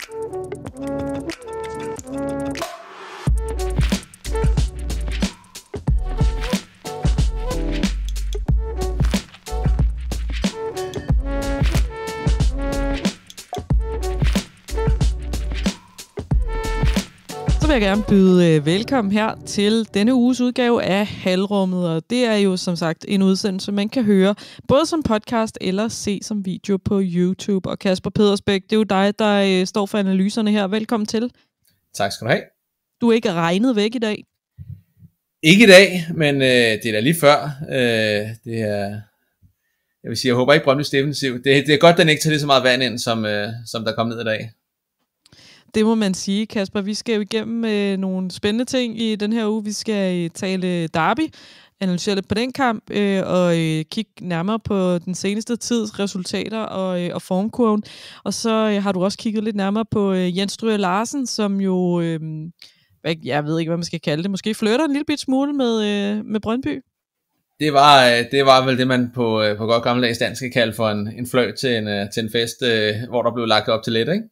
Så vil jeg gerne byde velkommen her til denne uges udgave af Halvrummet, og det er jo som sagt en udsendelse, man kan høre både som podcast eller se som video på YouTube. Og Kasper Pedersbæk, det er jo dig, der står for analyserne her. Velkommen til. Tak skal du have. Du er ikke regnet væk i dag? Ikke i dag, men det er da lige før. Det er, jeg vil sige, jeg håber ikke Brøndby's defensiv. Det er godt, den ikke tager lige så meget vand ind, som der kom ned i dag. Det må man sige, Kasper. Vi skal jo igennem nogle spændende ting i den her uge. Vi skal tale derby, analysere lidt på den kamp, og kigge nærmere på den seneste tids resultater og formkurven. Og så har du også kigget lidt nærmere på Jens Stryger Larsen, som jo, jeg ved ikke, hvad man skal kalde det, måske flytter en lille bit smule med Brøndby. Det var vel det, man på godt gammeldags dansk skal kalde for en fløjt til en fest, hvor der blev lagt op til lidt, ikke?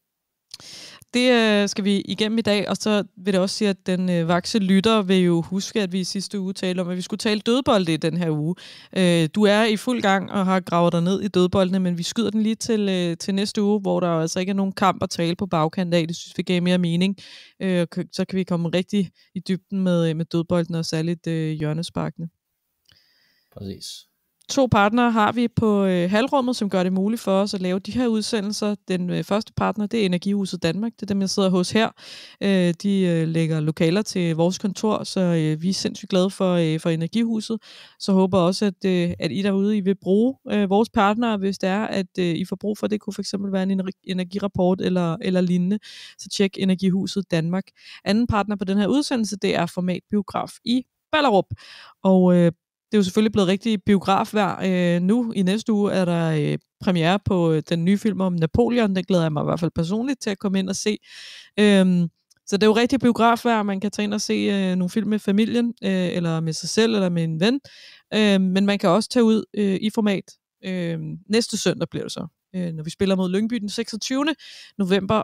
Det skal vi igennem i dag, og så vil det også sige, at den vakse lytter vil jo huske, at vi i sidste uge talte om, at vi skulle tale dødbolde i den her uge. Du er i fuld gang og har gravet dig ned i dødboldene, men vi skyder den lige til næste uge, hvor der altså ikke er nogen kamp at tale på bagkant af. Det synes vi gav mere mening. Så kan vi komme rigtig i dybden med dødboldene og særligt hjørnesparkene. Præcis. 2 partnere har vi på Halvrummet, som gør det muligt for os at lave de her udsendelser. Den første partner, det er Energihuset Danmark. Det er dem, jeg sidder hos her. De lægger lokaler til vores kontor, så vi er sindssygt glade for Energihuset. Så håber også, at I derude I vil bruge vores partnere, hvis det er, at I får brug for det. Kunne for eksempel være en energirapport eller lignende. Så tjek Energihuset Danmark. Anden partner på den her udsendelse, det er Format Biograf i Ballerup. Og det er jo selvfølgelig blevet rigtig biografvejr. Nu i næste uge er der premiere på den nye film om Napoleon. Den glæder jeg mig i hvert fald personligt til at komme ind og se. Så det er jo rigtig biografvejr. Man kan tage ind og se nogle film med familien, eller med sig selv, eller med en ven. Men man kan også tage ud i format. Næste søndag bliver det så, når vi spiller mod Lyngby den 26. november,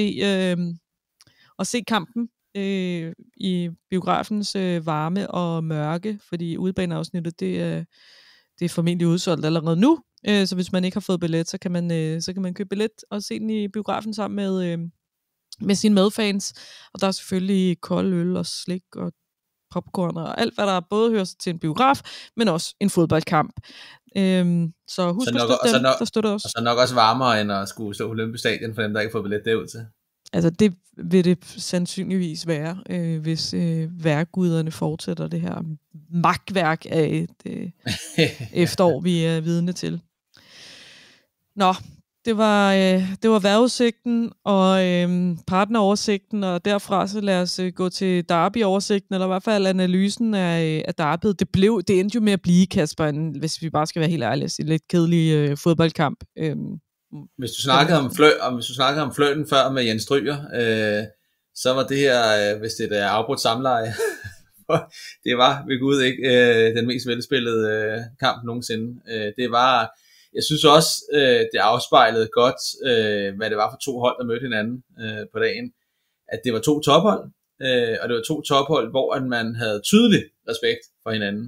og se kampen i biografens varme og mørke, fordi udebaneafsnittet, det er formentlig udsolgt allerede nu, så hvis man ikke har fået billet, så kan man købe billet og se den i biografen sammen med sine medfans, og der er selvfølgelig kold øl og slik og popcorn og alt, hvad der både hører til en biograf, men også en fodboldkamp. Så husk at støtte dem, der støtter os. Og så nok også varmere, end at skulle stå på Olympisk Stadion, for dem, der ikke har fået billet derud til. Altså det vil det sandsynligvis være, hvis værkguderne fortsætter det her magtværk af et efterår, vi er vidne til. Nå, det var vejrudsigten og partneroversigten, og derfra så lad os gå til derby-oversigten, eller i hvert fald analysen af derbyet. Det endte jo med at blive, Kasper, hvis vi bare skal være helt ærlige, en lidt kedelig fodboldkamp. Hvis du snakkede om fløjten før med Jens Stryger, så var det her, hvis det er afbrudt samleje, det var ved Gud ikke den mest velspillede kamp nogensinde. Det var, jeg synes også, det afspejlede godt, hvad det var for 2 hold, der mødte hinanden på dagen. At det var 2 tophold, og det var 2 tophold, hvor man havde tydelig respekt for hinanden.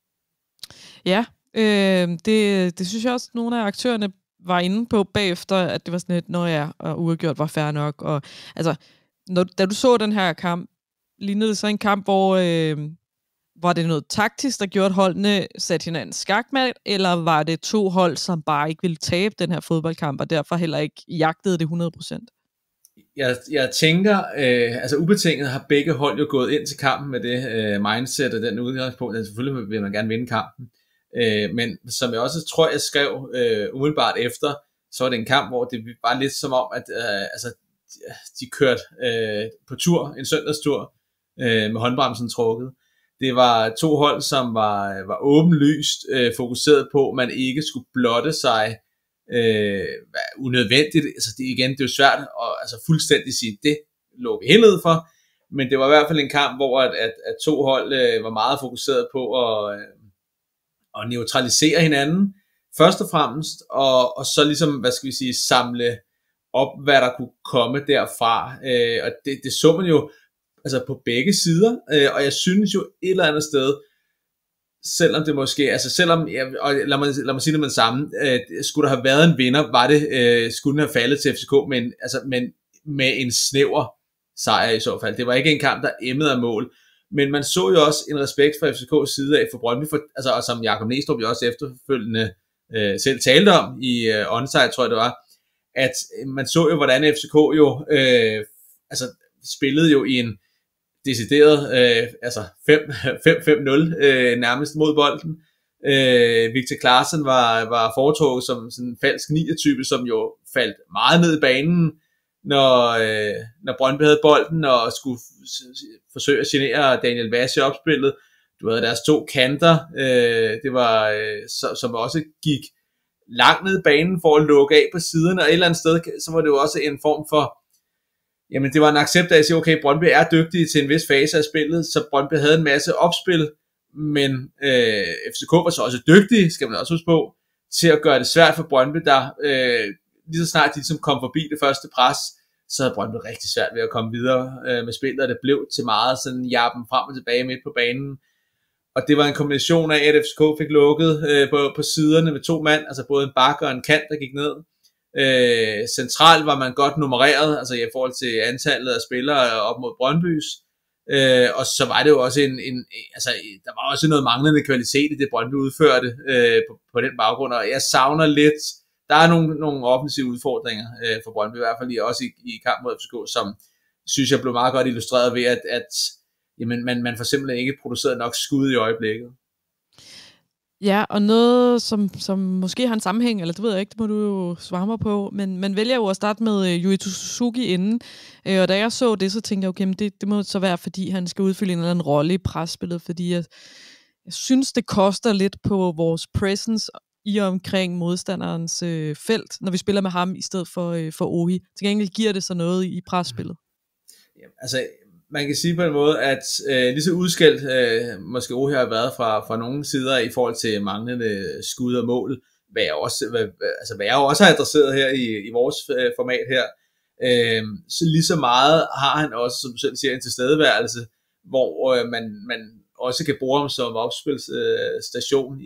Ja, det synes jeg også, nogle af aktørerne var inde på bagefter, at det var sådan et, og uafgjort var fair nok. Og, altså, da du så den her kamp, lignede det så en kamp, hvor var det noget taktisk, der gjorde, at holdene satte hinanden skakmat, eller var det 2 hold, som bare ikke ville tabe den her fodboldkamp, og derfor heller ikke jagtede det 100%? Jeg tænker, altså ubetinget har begge hold jo gået ind til kampen med det mindset og den udgangspunkt, at selvfølgelig vil man gerne vinde kampen. Men som jeg også tror, jeg skrev umiddelbart efter, så var det en kamp, hvor det var lidt som om, at de kørte på tur, en søndagstur, med håndbremsen trukket. Det var 2 hold, som var åbenlyst fokuseret på, at man ikke skulle blotte sig unødvendigt. Altså det er jo svært at fuldstændig sige, det lå vi helt ned for, men det var i hvert fald en kamp, hvor at 2 hold var meget fokuseret på at neutralisere hinanden, først og fremmest, og så ligesom, samle op, hvad der kunne komme derfra, og det så man jo altså på begge sider, og jeg synes jo et eller andet sted, selvom det måske, altså selvom, og lad mig sige det med det samme, skulle der have været en vinder, var det, skulle den have faldet til FCK, men med en snæver sejr i så fald. Det var ikke en kamp, der emmede af mål, men man så jo også en respekt fra FCK's side af for Brøndby, altså, og som Jakob Næstrup jo også efterfølgende selv talte om i onsite, tror jeg det var, at man så jo, hvordan FCK jo altså spillede jo i en decideret altså 5-0 nærmest mod bolden. Victor Claesson var foretrukket som sådan en falsk 9'er-type, som jo faldt meget ned i banen, når Brøndby havde bolden og skulle forsøge at genere Daniel Vass i opspillet. Du havde deres to kanter, det var som også gik langt ned i banen for at lukke af på siderne, og et eller andet sted, så var det jo også en form for, jamen det var en accept af at sige, okay, Brøndby er dygtige til en vis fase af spillet, så Brøndby havde en masse opspil, men FCK var så også dygtige, skal man også huske på, til at gøre det svært for Brøndby, der lige så snart de ligesom kom forbi det første pres, så havde Brøndby rigtig svært ved at komme videre med spillet, og det blev til meget sådan jappen frem og tilbage midt på banen. Og det var en kombination af, at FCK fik lukket på siderne med 2 mand, altså både en bakke og en kant, der gik ned. Centralt var man godt nummereret, altså i forhold til antallet af spillere op mod Brøndbys. Og så var det jo også altså der var også noget manglende kvalitet i det Brøndby udførte på den baggrund, og jeg savner lidt, der er nogle offensive udfordringer for Brøndby, i hvert fald også i kamp mod FCK, som synes jeg blev meget godt illustreret ved, at jamen, man får simpelthen ikke produceret nok skud i øjeblikket. Ja, og noget, som måske har en sammenhæng, eller det ved jeg ikke, det må du jo svare mig på, men man vælger jo at starte med Yuito Suzuki inden, og da jeg så det, så tænkte jeg, okay, det må så være, fordi han skal udfylde en eller anden rolle i presspillet, fordi jeg synes, det koster lidt på vores presence i og omkring modstanderens felt, når vi spiller med ham i stedet for Ohi. Til gengæld giver det så noget i presspillet. Jamen, altså, man kan sige på en måde, at lige så udskældt måske Ohi har været fra nogle sider i forhold til manglende skud og mål, hvad jeg også har adresseret her i vores format her, så lige så meget har han også, som du selv siger, en tilstedeværelse, hvor man også kan bruge ham som opspilsstation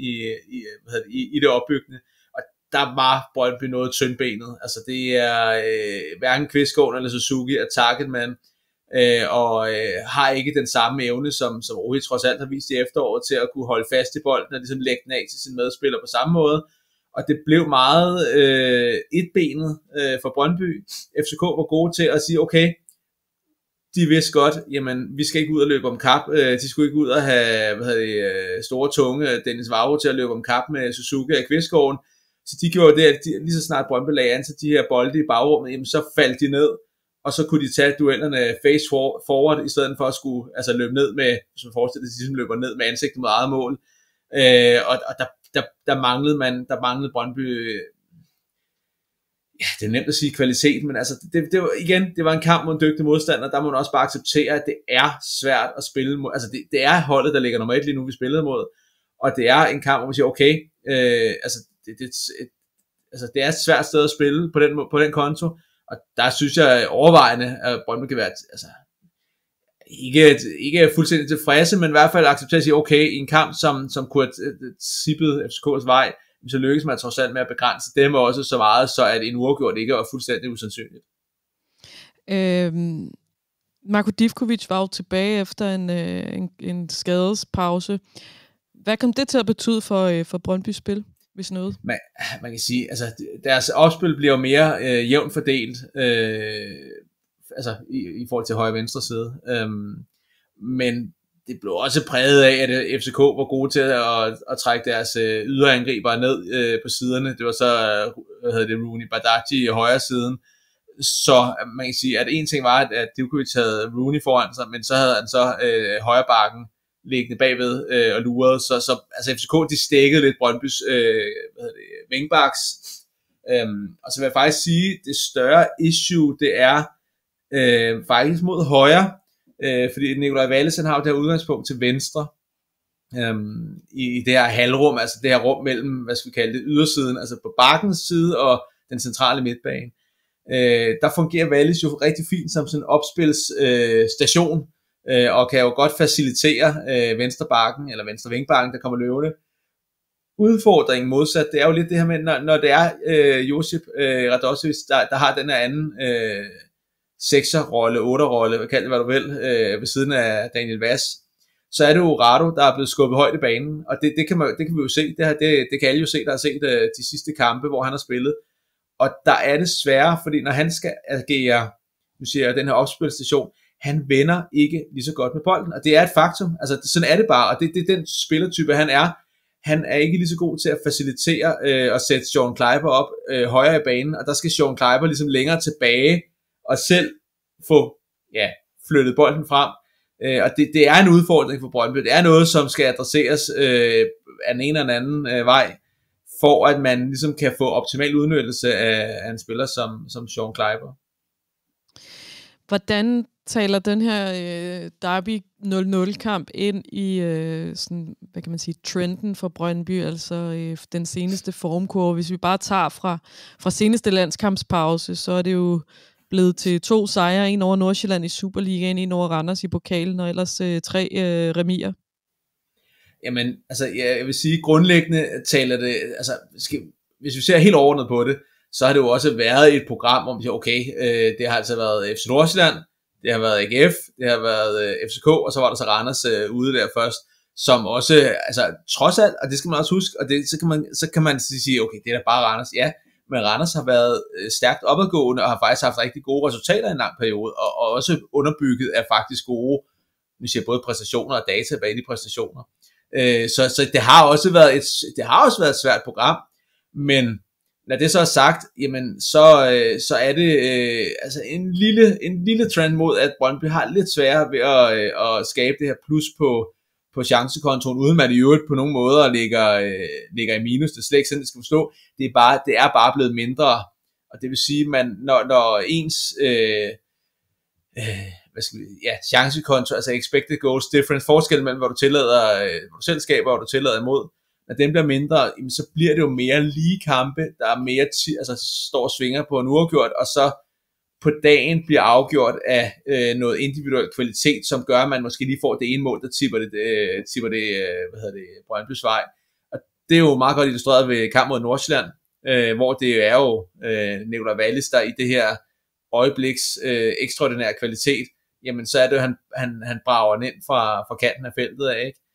i det opbyggende. Og der var Brøndby noget tyndbenet. Altså det er hverken Kvistgaard eller Suzuki er targetman, og har ikke den samme evne, som Ohi trods alt har vist i efteråret, til at kunne holde fast i bolden og ligesom lægge den af til sine medspillere på samme måde. Og det blev meget etbenet for Brøndby. FCK var gode til at sige, okay, de vidste godt, jamen vi skal ikke ud og løbe om kap. De skulle ikke ud og have store tunge Dennis Vavro til at løbe om kap med Suzuki og Kvistgaard. Så de gjorde det, at lige så snart Brøndby lagde an til de her bolde i bagrummet, jamen så faldt de ned, og så kunne de tage duellerne face forward, i stedet for at skulle løbe ned med, som forestiller sig, de løber ned med ansigtet mod eget mål. Og der manglede Brøndby, ja, det er nemt at sige kvalitet, men altså, det var en kamp mod en dygtig modstander, der må man også bare acceptere, at det er svært at spille mod, altså det er holdet, der ligger nummer 1 lige nu, vi spillede mod, og det er en kamp, hvor man siger, okay, det er et svært sted at spille på den konto, og der synes jeg overvejende, at Brøndby kan være, altså, ikke fuldstændig tilfredse, men i hvert fald acceptere at sige, okay, i en kamp, som kunne have sippet FCK's vej, så lykkes man trods alt med at begrænse dem også så meget, så at en uafgjort ikke er fuldstændig usandsynligt. Marko Divkovic var jo tilbage efter en skadespause. Hvad kom det til at betyde for Brøndbys spil, hvis noget? Man kan sige, altså deres opspil bliver jo mere jævnt fordelt, altså i forhold til højre og venstre side. Men det blev også præget af, at FCK var gode til at trække deres yderangribere ned på siderne. Det var så, Rooney Badaji i højre siden. Så man kan sige, at en ting var, at Divkovic havde Rooney foran sig, men så havde han så højre bakken liggende bagved og lurede. Så altså FCK, de stækkede lidt Brøndbys wingbacks. Og så vil jeg faktisk sige, det større issue, det er faktisk mod højre, fordi Nikolaj Vallesen har jo det her udgangspunkt til venstre i det her halvrum, altså det her rum mellem, hvad skal vi kalde det, ydersiden, altså på bakkens side og den centrale midtbane. der fungerer Wallis jo rigtig fint som sådan en opspilsstation, og kan jo godt facilitere venstrebakken, eller venstre vingbakken, der kommer løbende. Udfordringen modsat, det er jo lidt det her med, når det er Josip Radosevic, der har den her anden 6'er-rolle, 8'er-rolle, kald det hvad du vil, ved siden af Daniel Vaz, så er det jo Rado, der er blevet skubbet højt i banen, og det kan vi jo se, det kan alle jo se, der har set de sidste kampe, hvor han har spillet, og der er det svære, fordi når han skal agere, nu siger jeg, den her opspilstation, han vender ikke lige så godt med bolden, og det er et faktum, altså sådan er det bare, og det er den spillertype, han er. Han er ikke lige så god til at facilitere og sætte Sean Kleiber op højere i banen, og der skal Sean Kleiber ligesom længere tilbage, og selv få flyttet bolden frem. Og det er en udfordring for Brøndby. Det er noget, som skal adresseres af den ene eller anden vej, for at man ligesom kan få optimal udnyttelse af en spiller som Sean Kleiber. Hvordan taler den her Derby 0-0-kamp ind i sådan, hvad kan man sige, trenden for Brøndby, altså den seneste formkurve? Hvis vi bare tager fra seneste landskampspause, så er det jo blevet til 2 sejre, en over Nordsjælland i Superligaen, en over Randers i pokalen, og ellers 3 remier. Jamen, altså jeg vil sige, grundlæggende taler det, altså hvis vi ser helt overordnet på det, så har det jo også været et program, hvor vi siger, okay, det har altså været FC Nordsjælland, det har været AGF, det har været FCK, og så var der så Randers ude der først, som også, altså trods alt, og det skal man også huske, og det, så kan man sige, okay, det er da bare Randers, ja, men Randers har været stærkt opadgående, og har faktisk haft rigtig gode resultater i en lang periode, og også underbygget af faktisk gode, vi siger både præstationer og data bag de præstationer. Så det har også været et svært program, men når det så er sagt, jamen så er det altså en lille trend mod, at Brøndby har lidt sværere ved at skabe det her plus på chancekontoen, uden man i øvrigt på nogen måder ligger i minus. Det er slet ikke sådan, det skal forstå. Det er bare blevet mindre, og det vil sige, man når ens chancekonto, altså expected goals difference, forskellen mellem, hvor du selv skaber, og hvor du tillader imod, når den bliver mindre, så bliver det jo mere lige kampe, der er mere står og svinger på en uafgjort, og så på dagen bliver afgjort af noget individuel kvalitet, som gør, at man måske lige får det ene mål, der tipper det Brøndbys vej. Og det er jo meget godt illustreret ved kamp mod Nordsjælland, hvor det er jo Nicolai Wallis, der i det her øjebliks ekstraordinære kvalitet, jamen så er det jo, han brager den ind fra kanten af feltet af, ikke?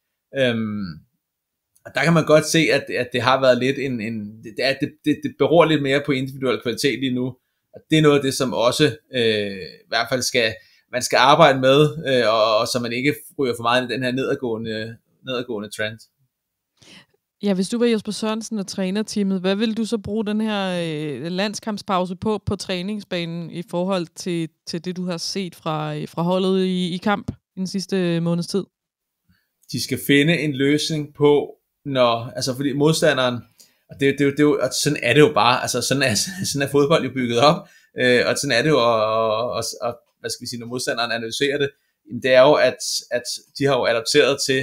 Og der kan man godt se, at det har været lidt det beror lidt mere på individuel kvalitet lige nu, og det er noget af det, som også i hvert fald man skal arbejde med, og så man ikke ryger for meget i den her nedadgående trend. Ja, hvis du var Jesper Sørensen og trænerteamet, hvad vil du så bruge den her landskampspause på træningsbanen i forhold til det, du har set fra holdet i kamp i den sidste måneds tid? De skal finde en løsning på, fordi modstanderen, og det og sådan er det jo bare, altså sådan er fodbold jo bygget op, og sådan er det jo, og hvad skal vi sige, når modstanderen analyserer det, det er jo, at de har jo adapteret til,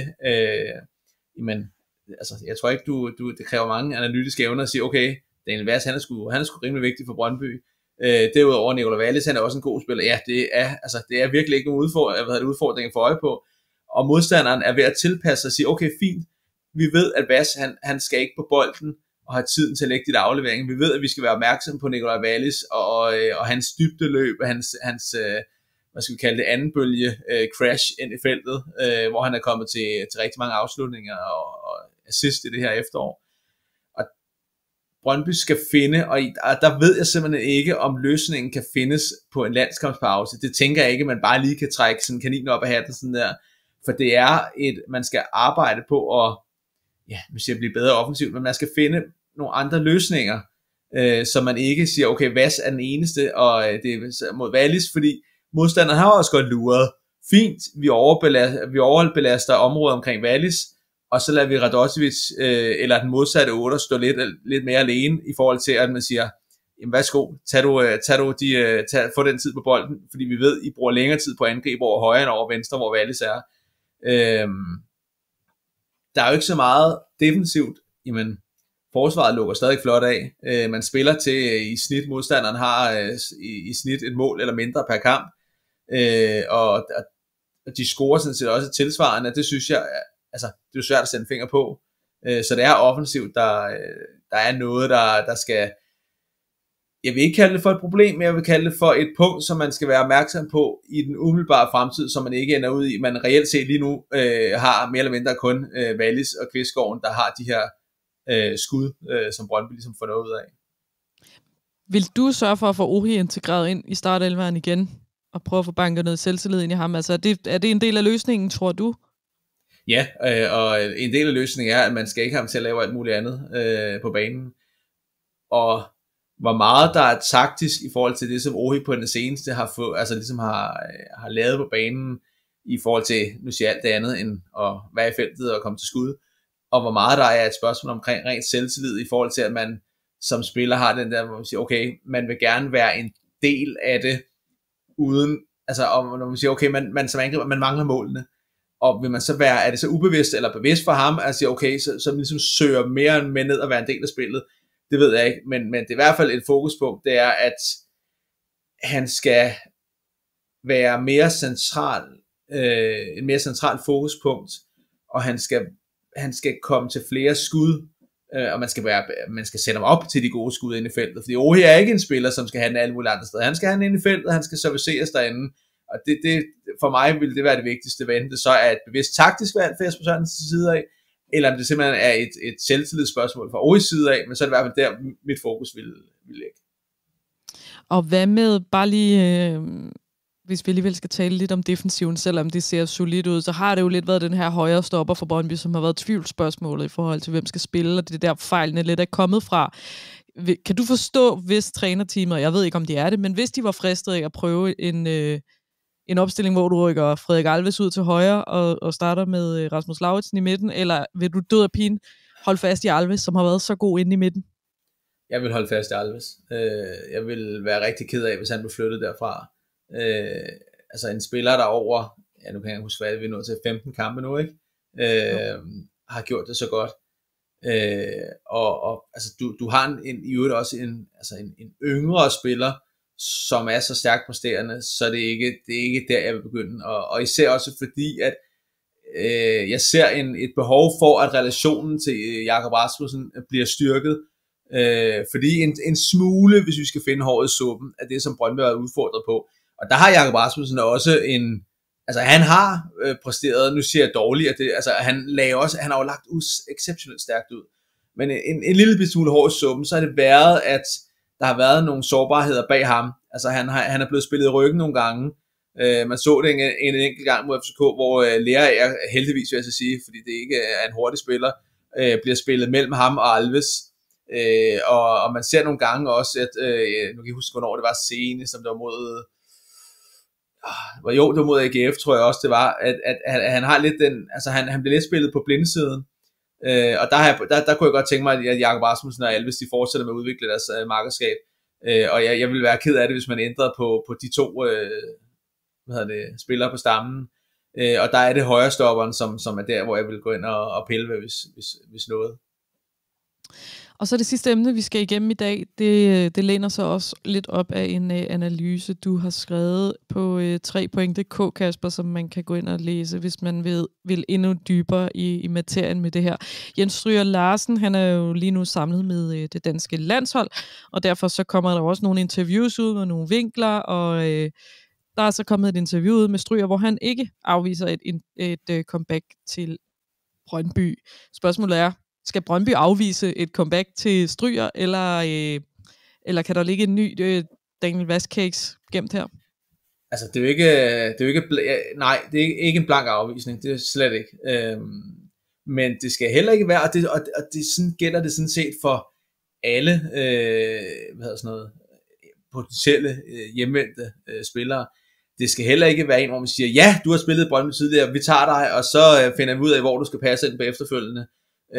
altså jeg tror ikke, det kræver mange analytiske evner at sige, okay, Daniel Vaz, han er sgu rimelig vigtig for Brøndby. Derudover Nicolai Wallis, han er også en god spiller. Ja, det er virkelig ikke nogen udfordring for øje på, og modstanderen er ved at tilpasse sig og sige, okay, fint, vi ved, at Vaz, han skal ikke på bolden og har tiden til at lægge dit aflevering. Vi ved, at vi skal være opmærksomme på Nicolai Wallis og hans dybdeløb, hans hvad skal vi kalde det, anden bølge crash ind i feltet, hvor han er kommet til rigtig mange afslutninger og assist i det her efterår. Og Brøndby skal finde, og der ved jeg simpelthen ikke, om løsningen kan findes på en landskampspause. Det tænker jeg ikke, at man bare lige kan trække sådan kaninen op af hatten sådan der. For det er man skal arbejde på at blive bedre offensivt, men man skal finde nogle andre løsninger, så man ikke siger, okay, Vaz er den eneste, og det er mod Wallis, fordi modstanderen har også godt luret. Fint, vi overbelaster området omkring Wallis, og så lader vi Radosevic eller den modsatte 8 stå lidt mere alene, i forhold til, at man siger, jamen værsgo, få den tid på bolden, fordi vi ved, I bruger længere tid på angreb over højre end over venstre, hvor Wallis er. Der er jo ikke så meget defensivt, jamen, forsvaret lukker stadig flot af. Man spiller til i snit, modstanderen har i snit et mål eller mindre per kamp, og de scorer sådan set også tilsvarende. Det synes jeg, altså det er jo svært at sætte finger på. Så det er offensivt, der er noget, der skal, jeg vil ikke kalde det for et problem, men jeg vil kalde det for et punkt, som man skal være opmærksom på i den umiddelbare fremtid, som man ikke ender ud i. Man reelt set lige nu har mere eller mindre kun Wallis og Kvistgaard, der har de her skud, som Brøndby ligesom får noget ud af. Vil du sørge for at få Ohi integreret ind i startelveren igen, og prøve at få banket noget selvtillid ind i ham? Altså, er det en del af løsningen, tror du? Ja, og en del af løsningen er, at man skal ikke have ham til at lave alt muligt andet på banen. Og hvor meget der er taktisk i forhold til det, som Ohi på den seneste har lavet på banen, i forhold til, nu siger alt det andet, end at være i feltet og komme til skud. Og hvor meget der er et spørgsmål omkring rent selvtillid, i forhold til, at man som spiller har den der, hvor man siger, okay, man vil gerne være en del af det, uden, altså, og når man siger, okay, man som angriber, man mangler målene. Og vil man så være, er det så ubevidst eller bevidst for ham, at sige, okay, så man ligesom søger mere med ned og være en del af spillet? Det ved jeg ikke, men det er i hvert fald et fokuspunkt, det er, at han skal være mere central, en mere central fokuspunkt, og han skal komme til flere skud, og man skal sætte ham op til de gode skud inde i feltet, fordi Ohi er ikke en spiller, som skal have den alle mulige andre steder. Han skal have den inde i feltet, han skal serviceres derinde, og det for mig vil det være det vigtigste, hvad enten det så er et bevidst taktisk valg fra Jesper Sørensens side af, eller om det simpelthen er et selvtillidsspørgsmål fra Ohis side af, men så er det i hvert fald der, mit fokus vil ligge. Og hvad med, bare lige, hvis vi alligevel skal tale lidt om defensiven, selvom det ser solidt ud, så har det jo lidt været den her højre stopper for Brøndby, som har været tvivlsspørgsmålet i forhold til, hvem skal spille, og det er der fejlene lidt er kommet fra. Kan du forstå, hvis trænerteamet, jeg ved ikke om de er det, men hvis de var fristet af at prøve en opstilling, hvor du rykker Frederik Alves ud til højre og starter med Rasmus Lauritsen i midten, eller vil du død og pine holde fast i Alves, som har været så god inde i midten? Jeg vil holde fast i Alves. Jeg vil være rigtig ked af, hvis han blev flyttet derfra. Altså en spiller, der over, ja nu kan jeg huske, hvad vi er nået til 15 kampe nu, ikke? Har gjort det så godt. Og altså du har i øvrigt også en yngre spiller, som er så stærkt præsterende, så det er ikke der, jeg vil begynde. Og især også fordi, at jeg ser et behov for, at relationen til Jakob Rasmussen bliver styrket. Fordi en smule, hvis vi skal finde håret i suppen, af det, som Brøndby er udfordret på. Og der har Jakob Rasmussen også han har præsteret, nu siger jeg dårligt, at han har jo lagt exceptionelt stærkt ud. Men en lille smule hår i suppen, så har det været, at der har været nogle sårbarheder bag ham. Altså han er blevet spillet i ryggen nogle gange. Man så det en enkelt gang mod FCK, hvor Lea er heldigvis, vil jeg så sige, fordi det ikke er en hurtig spiller, bliver spillet mellem ham og Alves. Og man ser nogle gange også, at nu kan jeg huske, hvornår det var senest, som det var mod det var mod AGF, tror jeg også det var, at han har lidt den, altså han bliver lidt spillet på blindesiden. Og der kunne jeg godt tænke mig, at Jakob Rasmussen og Alves, de fortsætter med at udvikle deres markedskab. Og jeg vil være ked af det, hvis man ændrer på de to spillere på stammen. Og der er det højre stopperen, som er der, hvor jeg vil gå ind og pille ved, hvis noget. Og så det sidste emne, vi skal igennem i dag, det læner sig også lidt op af en analyse, du har skrevet på 3point.dk, Kasper, som man kan gå ind og læse, hvis man vil endnu dybere i materien med det her. Jens Stryger Larsen, han er jo lige nu samlet med det danske landshold, og derfor så kommer der også nogle interviews ud med nogle vinkler, og der er så kommet et interview ud med Stryger, hvor han ikke afviser et comeback til Brøndby. Spørgsmålet er, skal Brøndby afvise et comeback til Stryger, eller kan der ligge en ny Daniel Vazquez gemt her? Altså, det er jo ikke en blank afvisning, det er slet ikke. Men det skal heller ikke være, og det sådan gælder det sådan set for alle potentielle hjemvendte spillere. Det skal heller ikke være en, hvor man siger, ja, du har spillet Brøndby tidligere, vi tager dig, og så finder vi ud af, hvor du skal passe ind på efterfølgende.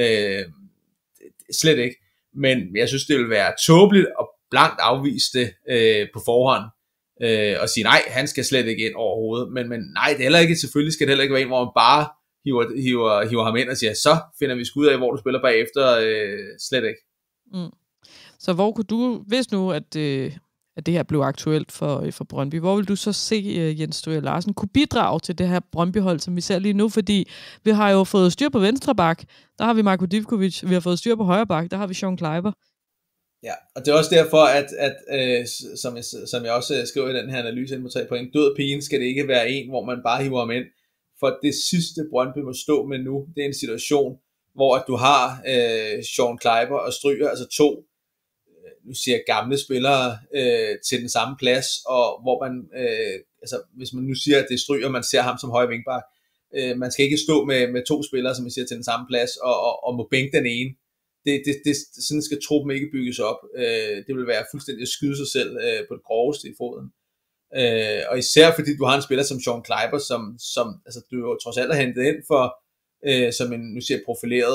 Slet ikke. Men jeg synes, det vil være tåbeligt og blankt afvise det på forhånd. Og sige, nej, han skal slet ikke ind overhovedet. Men nej, det er heller ikke, selvfølgelig skal det heller ikke være en, hvor man bare hiver ham ind og siger, så finder vi sgu ud af, hvor du spiller bagefter, slet ikke. Så hvor kunne du, hvis nu, at det her blev aktuelt for Brøndby, hvor vil du så se Jens Stryger Larsen kunne bidrage til det her Brøndby-hold, som vi ser lige nu? Fordi vi har jo fået styr på venstre bak, der har vi Marko Divkovic, vi har fået styr på højre bak, der har vi Sean Kleiber. Ja, og det er også derfor, at som jeg også skriver i den her analyse inde på 3 point, død pigen skal det ikke være en, hvor man bare hiver ham ind. For det sidste Brøndby må stå med nu, det er en situation, hvor at du har Sean Kleiber og Stryger, altså 2, nu siger jeg gamle spillere til den samme plads, og hvor man, altså hvis man nu siger, at det er Stryger, man ser ham som højre vingbak, man skal ikke stå med 2 spillere, som jeg siger, til den samme plads, og må bænke den ene. Sådan skal truppen ikke bygges op. Det vil være fuldstændig at skyde sig selv på det groveste i foden. Og især fordi du har en spiller som Sean Kleiber, som altså, du jo trods alt har hentet ind for, som en, nu siger jeg,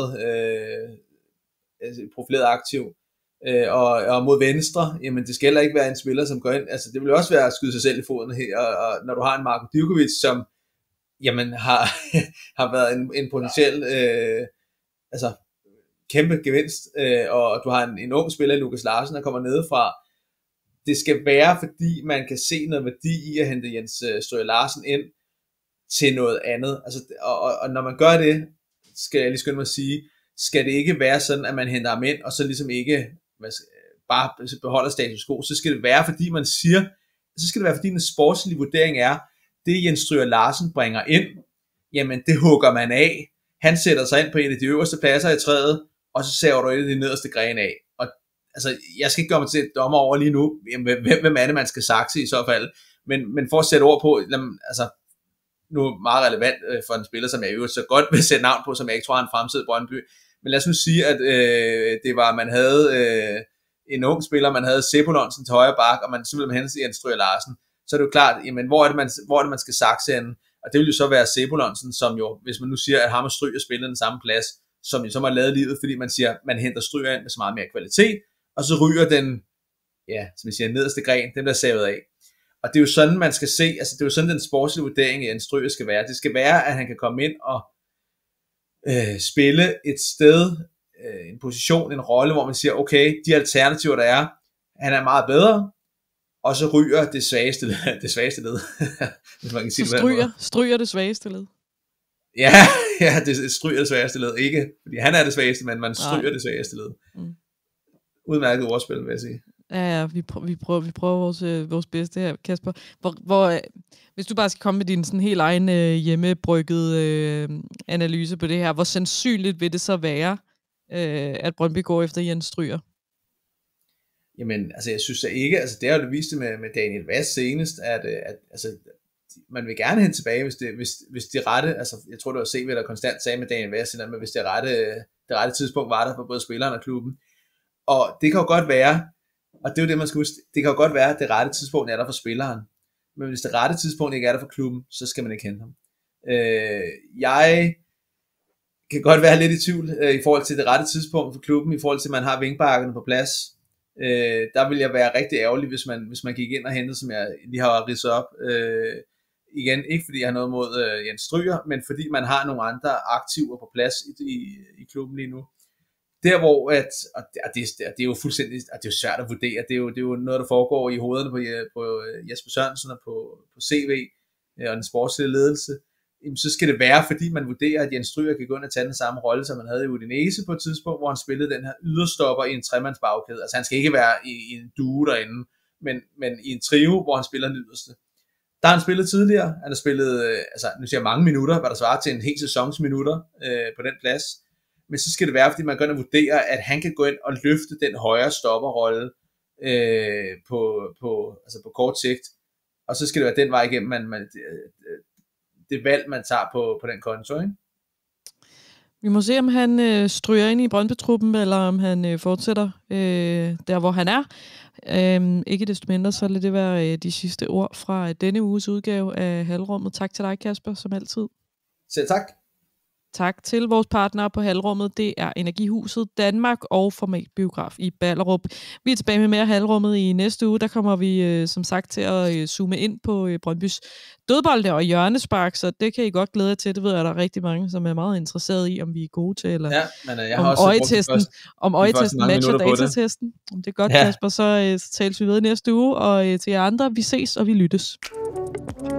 profileret aktiv. Og mod venstre, jamen det skal heller ikke være en spiller, som går ind, altså det vil jo også være at skyde sig selv i foden her, og når du har en Marko Divkovic, som jamen har været en potentiel altså kæmpe gevinst, og du har en ung spiller, Lukas Larsen, der kommer nedefra. Det skal være, fordi man kan se noget værdi i at hente Jens Stryger Larsen ind til noget andet. Altså, og når man gør det, skal jeg lige skynde mig at sige, skal det ikke være sådan, at man henter ham ind, og så ligesom ikke bare beholder status quo. Så skal det være, fordi man siger, så skal det være, fordi en sportslig vurdering er, det Jens Stryger Larsen bringer ind, jamen det hugger man af. Han sætter sig ind på en af de øverste pladser i træet, og så ser du et af de nederste grene af. Og altså, jeg skal ikke gøre mig til dommer over lige nu, hvem er det, man skal sakse i så fald. Men for at sætte ord på, altså, nu er meget relevant for en spiller, som jeg jo så godt vil sætte navn på, som jeg ikke tror har en fremtid i Brøndby. Men lad os nu sige, at det var, man havde en ung spiller, man havde Sebolonsen til højre bak, og man så ville man hente Jens Stryger Larsen. Så er det jo klart, jamen, hvor er det, man skal sakse henne? Og det vil jo så være Sebolonsen, som jo, hvis man nu siger, at ham og Stryger spiller den samme plads, som jo så har lavet livet, fordi man siger, man henter Stryger ind med så meget mere kvalitet, og så ryger den, ja, som jeg siger, nederste gren, den bliver savet af. Og det er jo sådan, man skal se, altså det er jo sådan, den sportslige vurdering i en Stryger skal være. Det skal være, at han kan komme ind og spille et sted, en position, en rolle, hvor man siger, okay, de alternativer, der er, han er meget bedre, og så ryger det svageste led. Hvis man kan sige så stryger det svageste led. Ja, det stryger det svageste led. Ikke, fordi han er det svageste, men man stryger det svageste led. Udmærket ordspil, vil jeg sige. Ja, vi prøver vores bedste her, Kasper. Hvis du bare skal komme med din sådan helt egen hjemmebryggede analyse på det her, hvor sandsynligt vil det så være, at Brøndby går efter Jens Stryger? Jamen, altså jeg synes ikke, altså det har jo det vist med Daniel Vaz senest, at altså, man vil gerne hen tilbage, hvis de rette, altså jeg tror det var CV, der konstant sagde med Daniel Vaz, men hvis det rette tidspunkt var der for både spilleren og klubben. Og det kan jo godt være, og det er jo det, man skal huske, det kan jo godt være, at det rette tidspunkt er der for spilleren. Men hvis det rette tidspunkt ikke er der for klubben, så skal man ikke hente ham. Jeg kan godt være lidt i tvivl i forhold til det rette tidspunkt for klubben, i forhold til, at man har vingbakkerne på plads. Der vil jeg være rigtig ærgerlig, hvis man gik ind og hentede, som jeg lige har ridset op. Igen, ikke fordi jeg har noget mod Jens Stryger, men fordi man har nogle andre aktiver på plads i klubben lige nu. Der hvor, det er jo fuldstændig, det er jo svært at vurdere, det er jo noget, der foregår i hovederne på Jesper Sørensen og på CV og den sportslige ledelse. Jamen, så skal det være, fordi man vurderer, at Jens Stryger kan gå ind og tage den samme rolle, som man havde i Udinese på et tidspunkt, hvor han spillede den her yderstopper i en tremandsbagkæde. Altså han skal ikke være i en duo derinde, men i en trio, hvor han spiller den yderste. Der har han spillet tidligere, han har spillet, altså nu siger jeg mange minutter, hvad der svarer til en hel sæsons minutter på den plads. Men så skal det være, fordi man går ind og vurderer, at han kan gå ind og løfte den højre stopperrolle på kort sigt. Og så skal det være den vej igennem, det valg, man tager på den konto, ikke? Vi må se, om han stryger ind i Brøndby-truppen, eller om han fortsætter der, hvor han er. Ikke desto mindre, så lad det være de sidste ord fra denne uges udgave af Halvrummet. Tak til dig, Kasper, som altid. Selv tak. Tak til vores partnere på Halvrummet. Det er Energihuset Danmark og Formatbiograf i Ballerup. Vi er tilbage med mere Halvrummet i næste uge. Der kommer vi som sagt til at zoome ind på Brøndbys dødbolde og hjørnespark, så det kan I godt glæde jer til. Det ved jeg, der er rigtig mange, som er meget interesseret i, om vi er gode til, eller men jeg har også om øjetesten matcher datatesten. Om det er godt, Kasper, så tales vi ved næste uge, og til jer andre, vi ses og vi lyttes.